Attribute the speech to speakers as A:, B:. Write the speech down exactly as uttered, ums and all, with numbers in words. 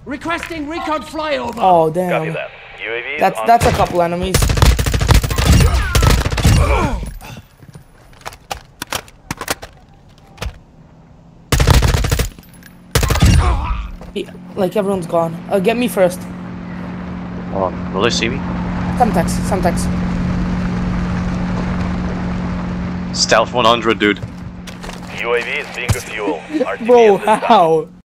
A: Requesting recon flyover.
B: Oh
C: Copy
B: damn.
C: that. U A V is
B: That's
C: on
B: that's a
C: station.
B: couple enemies. Yeah, like everyone's gone. Uh, get me first.
D: Oh, will they see me?
B: Semtex, Semtex.
D: Stealth one hundred, dude.
C: U A V is being refueled. R T B
B: Bro,
C: is inbound.
B: how?